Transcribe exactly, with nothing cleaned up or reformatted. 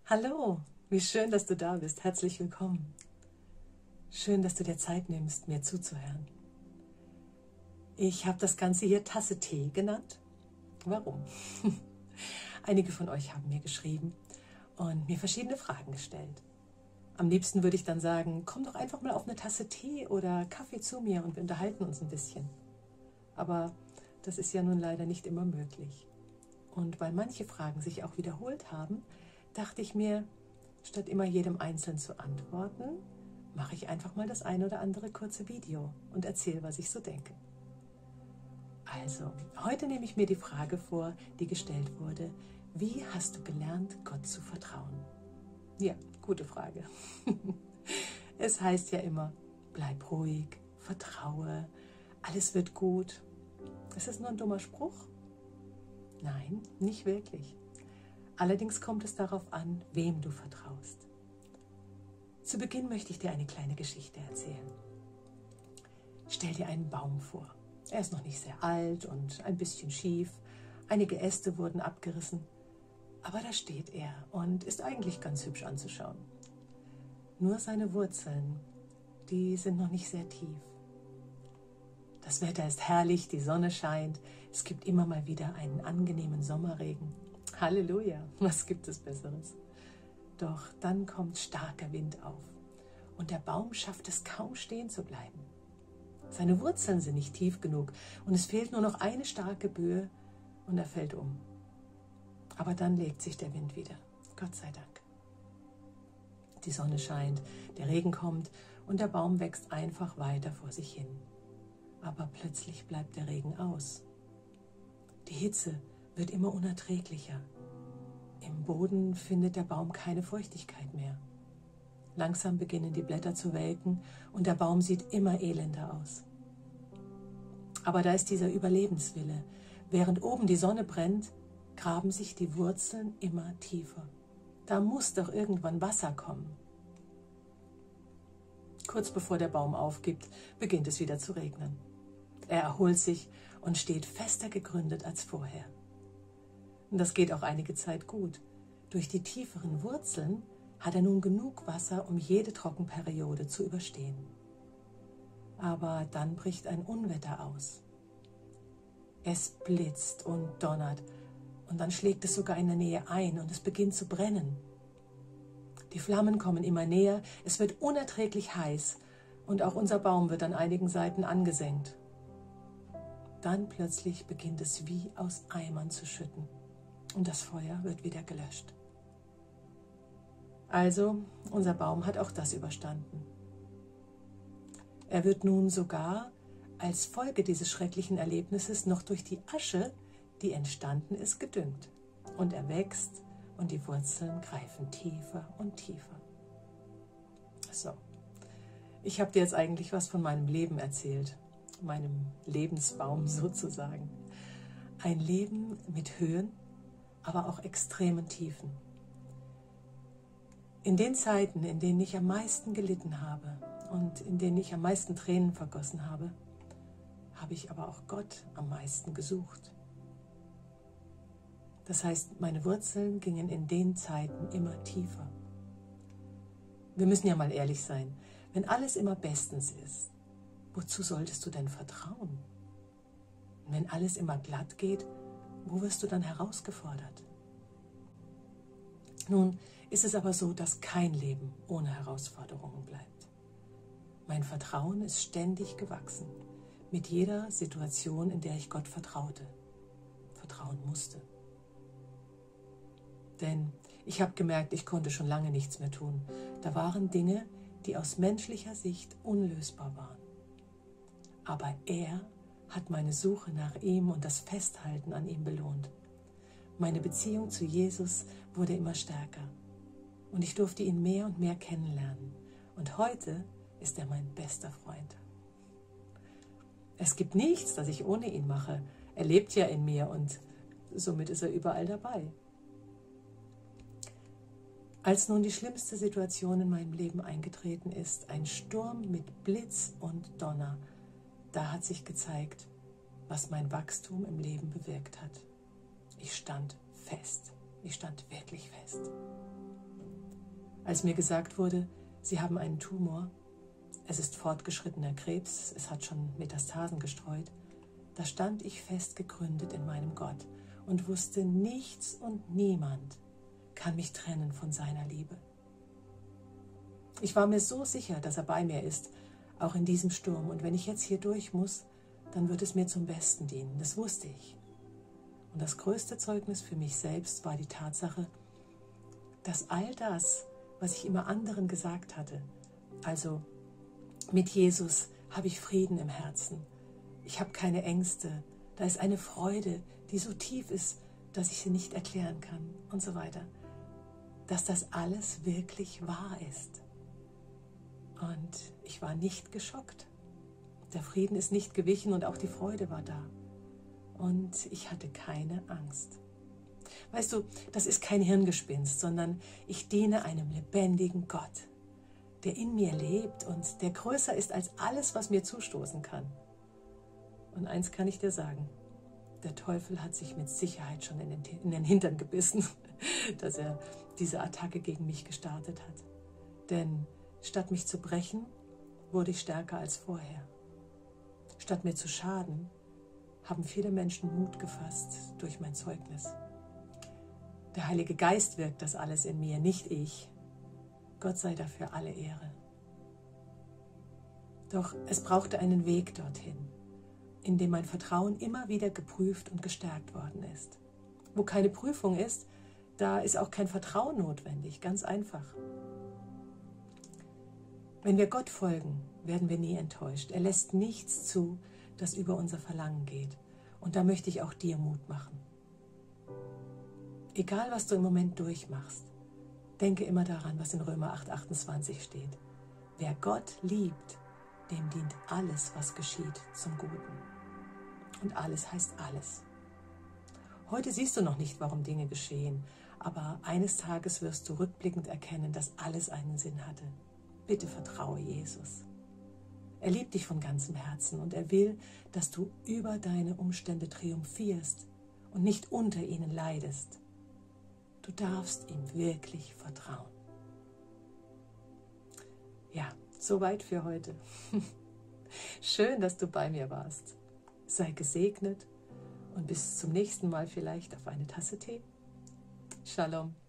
Hallo, wie schön, dass du da bist. Herzlich willkommen. Schön, dass du dir Zeit nimmst, mir zuzuhören. Ich habe das Ganze hier Tasse Tee genannt. Warum? Einige von euch haben mir geschrieben und mir verschiedene Fragen gestellt. Am liebsten würde ich dann sagen, komm doch einfach mal auf eine Tasse Tee oder Kaffee zu mir und wir unterhalten uns ein bisschen. Aber das ist ja nun leider nicht immer möglich. Und weil manche Fragen sich auch wiederholt haben, dachte ich mir, statt immer jedem einzeln zu antworten, mache ich einfach mal das ein oder andere kurze Video und erzähle, was ich so denke. Also, heute nehme ich mir die Frage vor, die gestellt wurde: Wie hast du gelernt, Gott zu vertrauen? Ja, gute Frage. Es heißt ja immer, bleib ruhig, vertraue, alles wird gut. Ist das nur ein dummer Spruch? Nein, nicht wirklich. Allerdings kommt es darauf an, wem du vertraust. Zu Beginn möchte ich dir eine kleine Geschichte erzählen. Stell dir einen Baum vor. Er ist noch nicht sehr alt und ein bisschen schief. Einige Äste wurden abgerissen. Aber da steht er und ist eigentlich ganz hübsch anzuschauen. Nur seine Wurzeln, die sind noch nicht sehr tief. Das Wetter ist herrlich, die Sonne scheint. Es gibt immer mal wieder einen angenehmen Sommerregen. Halleluja, was gibt es Besseres? Doch dann kommt starker Wind auf und der Baum schafft es kaum stehen zu bleiben. Seine Wurzeln sind nicht tief genug und es fehlt nur noch eine starke Böe und er fällt um. Aber dann legt sich der Wind wieder, Gott sei Dank. Die Sonne scheint, der Regen kommt und der Baum wächst einfach weiter vor sich hin. Aber plötzlich bleibt der Regen aus. Die Hitze wird immer unerträglicher. Im Boden findet der Baum keine Feuchtigkeit mehr. Langsam beginnen die Blätter zu welken und der Baum sieht immer elender aus. Aber da ist dieser Überlebenswille. Während oben die Sonne brennt, graben sich die Wurzeln immer tiefer. Da muss doch irgendwann Wasser kommen. Kurz bevor der Baum aufgibt, beginnt es wieder zu regnen. Er erholt sich und steht fester gegründet als vorher. Und das geht auch einige Zeit gut. Durch die tieferen Wurzeln hat er nun genug Wasser, um jede Trockenperiode zu überstehen. Aber dann bricht ein Unwetter aus. Es blitzt und donnert und dann schlägt es sogar in der Nähe ein und es beginnt zu brennen. Die Flammen kommen immer näher, es wird unerträglich heiß und auch unser Baum wird an einigen Seiten angesenkt. Dann plötzlich beginnt es wie aus Eimern zu schütten und das Feuer wird wieder gelöscht. Also, unser Baum hat auch das überstanden. Er wird nun sogar als Folge dieses schrecklichen Erlebnisses noch durch die Asche, die entstanden ist, gedüngt. Und er wächst und die Wurzeln greifen tiefer und tiefer. So, ich habe dir jetzt eigentlich was von meinem Leben erzählt. Meinem Lebensbaum sozusagen. Ein Leben mit Höhen, aber auch extremen Tiefen. In den Zeiten, in denen ich am meisten gelitten habe und in denen ich am meisten Tränen vergossen habe, habe ich aber auch Gott am meisten gesucht. Das heißt, meine Wurzeln gingen in den Zeiten immer tiefer. Wir müssen ja mal ehrlich sein, wenn alles immer bestens ist, wozu solltest du denn vertrauen? Und wenn alles immer glatt geht, wo wirst du dann herausgefordert? Nun ist es aber so, dass kein Leben ohne Herausforderungen bleibt. Mein Vertrauen ist ständig gewachsen, mit jeder Situation, in der ich Gott vertraute, vertrauen musste. Denn ich habe gemerkt, ich konnte schon lange nichts mehr tun. Da waren Dinge, die aus menschlicher Sicht unlösbar waren. Aber er hat meine Suche nach ihm und das Festhalten an ihm belohnt. Meine Beziehung zu Jesus wurde immer stärker und ich durfte ihn mehr und mehr kennenlernen. Und heute ist er mein bester Freund. Es gibt nichts, das ich ohne ihn mache. Er lebt ja in mir und somit ist er überall dabei. Als nun die schlimmste Situation in meinem Leben eingetreten ist, ein Sturm mit Blitz und Donner, da hat sich gezeigt, was mein Wachstum im Leben bewirkt hat. Ich stand fest. Ich stand wirklich fest. Als mir gesagt wurde, Sie haben einen Tumor, es ist fortgeschrittener Krebs, es hat schon Metastasen gestreut, da stand ich fest gegründet in meinem Gott und wusste, nichts und niemand kann mich trennen von seiner Liebe. Ich war mir so sicher, dass er bei mir ist, auch in diesem Sturm. Und wenn ich jetzt hier durch muss, dann wird es mir zum Besten dienen. Das wusste ich. Und das größte Zeugnis für mich selbst war die Tatsache, dass all das, was ich immer anderen gesagt hatte, also mit Jesus habe ich Frieden im Herzen, ich habe keine Ängste, da ist eine Freude, die so tief ist, dass ich sie nicht erklären kann und so weiter, dass das alles wirklich wahr ist. Und ich war nicht geschockt. Der Frieden ist nicht gewichen und auch die Freude war da. Und ich hatte keine Angst. Weißt du, das ist kein Hirngespinst, sondern ich diene einem lebendigen Gott, der in mir lebt und der größer ist als alles, was mir zustoßen kann. Und eins kann ich dir sagen, der Teufel hat sich mit Sicherheit schon in den, in den Hintern gebissen, dass er diese Attacke gegen mich gestartet hat. Denn statt mich zu brechen, wurde ich stärker als vorher. Statt mir zu schaden, haben viele Menschen Mut gefasst durch mein Zeugnis. Der Heilige Geist wirkt das alles in mir, nicht ich. Gott sei dafür alle Ehre. Doch es brauchte einen Weg dorthin, in dem mein Vertrauen immer wieder geprüft und gestärkt worden ist. Wo keine Prüfung ist, da ist auch kein Vertrauen notwendig, ganz einfach. Wenn wir Gott folgen, werden wir nie enttäuscht. Er lässt nichts zu, das über unser Verlangen geht. Und da möchte ich auch dir Mut machen. Egal, was du im Moment durchmachst, denke immer daran, was in Römer acht achtundzwanzig steht. Wer Gott liebt, dem dient alles, was geschieht, zum Guten. Und alles heißt alles. Heute siehst du noch nicht, warum Dinge geschehen, aber eines Tages wirst du rückblickend erkennen, dass alles einen Sinn hatte. Bitte vertraue Jesus. Er liebt dich von ganzem Herzen und er will, dass du über deine Umstände triumphierst und nicht unter ihnen leidest. Du darfst ihm wirklich vertrauen. Ja, soweit für heute. Schön, dass du bei mir warst. Sei gesegnet und bis zum nächsten Mal vielleicht auf eine Tasse Tee. Shalom.